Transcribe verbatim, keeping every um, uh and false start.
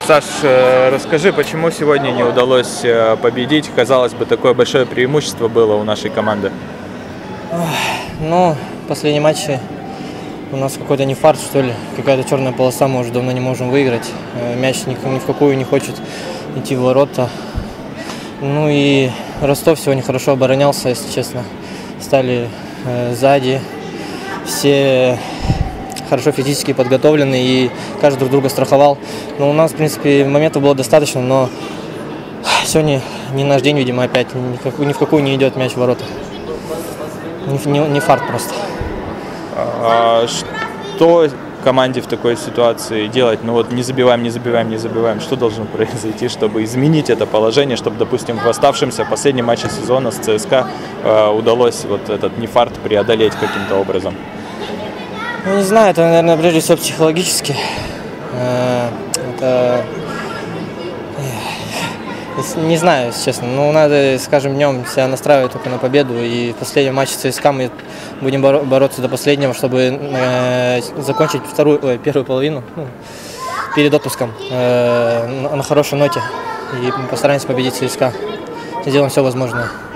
Саш, расскажи, почему сегодня не удалось победить? Казалось бы, такое большое преимущество было у нашей команды. Ну, последние матчи у нас какой-то не фарт, что ли. Какая-то черная полоса, мы уже давно не можем выиграть. Мяч ни, ни в какую не хочет идти в ворота. Ну и Ростов сегодня хорошо оборонялся, если честно. Стали э, сзади. Все хорошо физически подготовлены и каждый друг друга страховал. Но у нас, в принципе, моментов было достаточно, но сегодня не наш день, видимо, опять. Ни в какую, ни в какую не идет мяч в ворота. Не, не, не фарт просто. А что команде в такой ситуации делать? Ну вот не забиваем, не забиваем, не забиваем. Что должно произойти, чтобы изменить это положение, чтобы, допустим, в оставшемся последнем матче сезона с ЦСКА э, удалось вот этот нефарт преодолеть каким-то образом? Ну, не знаю, это, наверное, прежде всего психологически. Это... Не знаю, если честно. Ну, надо, скажем, днем себя настраивать только на победу. И в последнем матче ЦСКА мы будем боро- бороться до последнего, чтобы э, закончить вторую, ой, первую половину ну, перед отпуском э, на, на хорошей ноте. И мы постараемся победить ЦСКА. Сделаем все возможное.